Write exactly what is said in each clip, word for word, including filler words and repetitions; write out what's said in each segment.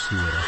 السيرة.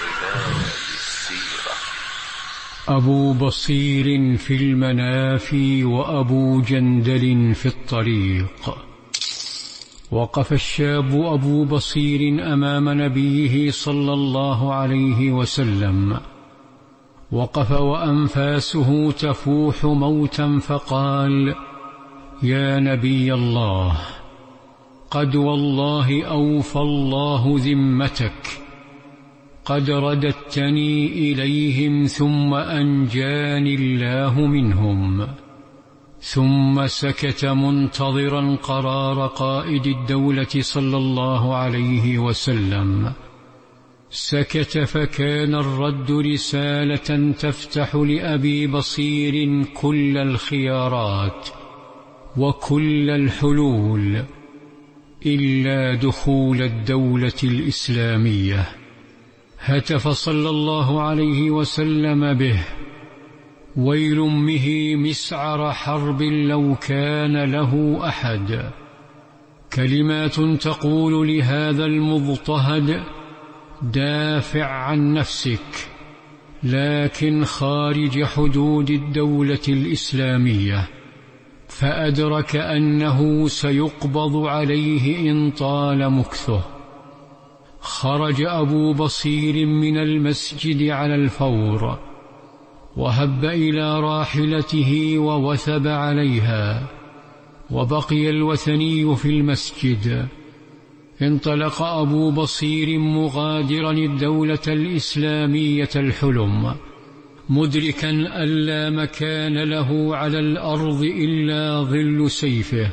أبو بصير في المنافي وأبو جندل في الطريق. وقف الشاب أبو بصير أمام نبيه صلى الله عليه وسلم، وقف وأنفاسه تفوح موتا، فقال: يا نبي الله، قد والله أوفى الله ذمتك، قد رددتني إليهم ثم أنجاني الله منهم. ثم سكت منتظرا قرار قائد الدولة صلى الله عليه وسلم. سكت، فكان الرد رسالة تفتح لأبي بصير كل الخيارات وكل الحلول إلا دخول الدولة الإسلامية. هتف صلى الله عليه وسلم به: ويل أمه مسعر حرب لو كان له أحد. كلمات تقول لهذا المضطهد: دافع عن نفسك، لكن خارج حدود الدولة الإسلامية. فأدرك أنه سيقبض عليه إن طال مكثه. خرج أبو بصير من المسجد على الفور، وهب إلى راحلته ووثب عليها، وبقي الوثني في المسجد. انطلق أبو بصير مغادرا الدولة الإسلامية الحلم، مدركا أن لا مكان له على الأرض إلا ظل سيفه،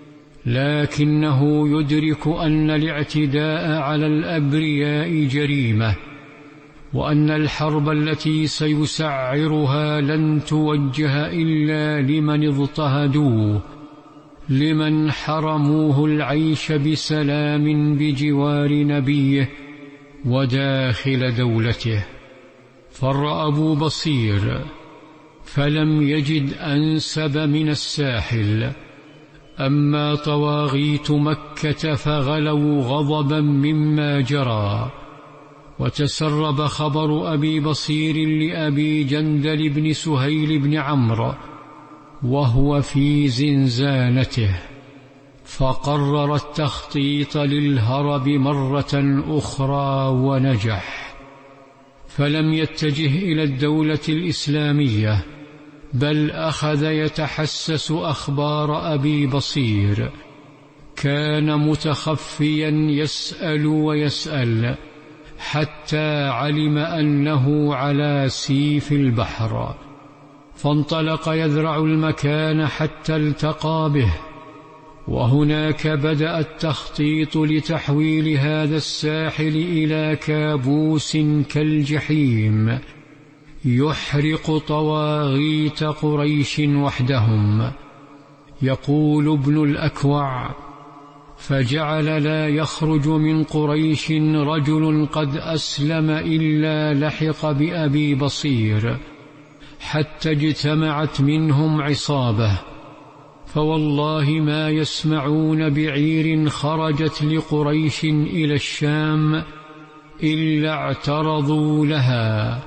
لكنه يدرك أن الاعتداء على الأبرياء جريمة، وأن الحرب التي سيسعرها لن توجه إلا لمن اضطهدوه، لمن حرموه العيش بسلام بجوار نبيه وداخل دولته. فر أبو بصير فلم يجد أنسب من الساحل. أما طواغيت مكة فغلوا غضبا مما جرى. وتسرب خبر أبي بصير لأبي جندل بن سهيل بن عمرو وهو في زنزانته، فقرر التخطيط للهرب مرة أخرى ونجح. فلم يتجه إلى الدولة الإسلامية، بل أخذ يتحسس أخبار أبي بصير. كان متخفيا يسأل ويسأل حتى علم أنه على سيف البحر، فانطلق يذرع المكان حتى التقى به. وهناك بدأ التخطيط لتحويل هذا الساحل إلى كابوس كالجحيم يحرق طواغيت قريش وحدهم. يقول ابن الأكوع: فجعل لا يخرج من قريش رجل قد أسلم إلا لحق بأبي بصير، حتى اجتمعت منهم عصابة، فوالله ما يسمعون بعير خرجت لقريش إلى الشام إلا اعترضوا لها،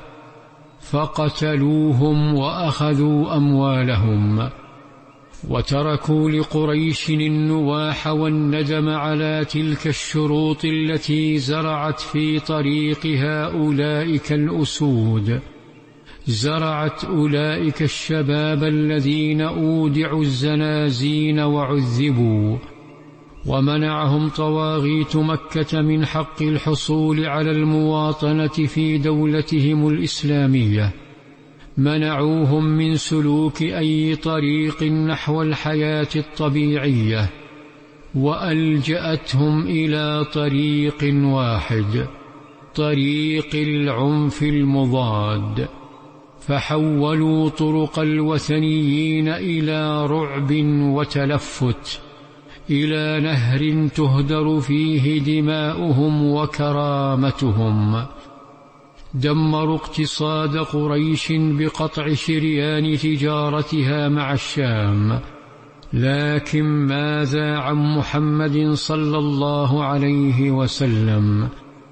فقتلوهم وأخذوا أموالهم، وتركوا لقريش النواح والندم على تلك الشروط التي زرعت في طريق هؤلاء الأسود. زرعت أولئك الشباب الذين أودعوا الزنازين وعذبوا، ومنعهم طواغيت مكة من حق الحصول على المواطنة في دولتهم الإسلامية. منعوهم من سلوك أي طريق نحو الحياة الطبيعية، وألجأتهم إلى طريق واحد، طريق العنف المضاد. فحولوا طرق الوثنيين إلى رعب وتلفت، إلى نهر تهدر فيه دماؤهم وكرامتهم. دمروا اقتصاد قريش بقطع شريان تجارتها مع الشام. لكن ماذا عن محمد صلى الله عليه وسلم؟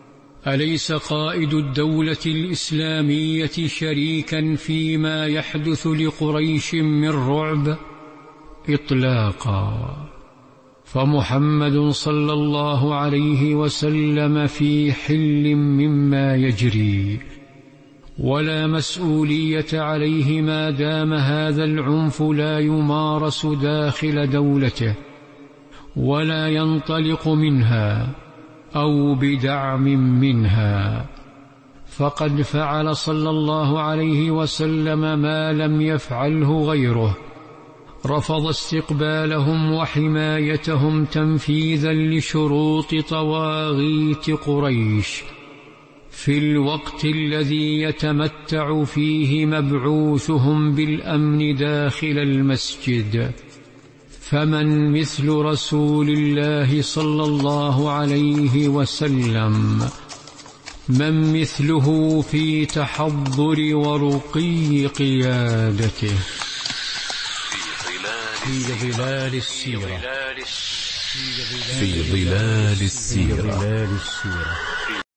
أليس قائد الدولة الإسلامية شريكا فيما يحدث لقريش من رعب؟ إطلاقا. فمحمد صلى الله عليه وسلم في حل مما يجري، ولا مسؤولية عليه ما دام هذا العنف لا يمارس داخل دولته ولا ينطلق منها أو بدعم منها. فقد فعل صلى الله عليه وسلم ما لم يفعله غيره، رفض استقبالهم وحمايتهم تنفيذا لشروط طواغيت قريش في الوقت الذي يتمتع فيه مبعوثهم بالأمن داخل المسجد. فمن مثل رسول الله صلى الله عليه وسلم؟ من مثله في تحضر ورقي قيادته؟ في ظلال السيرة، في ظلال السيرة.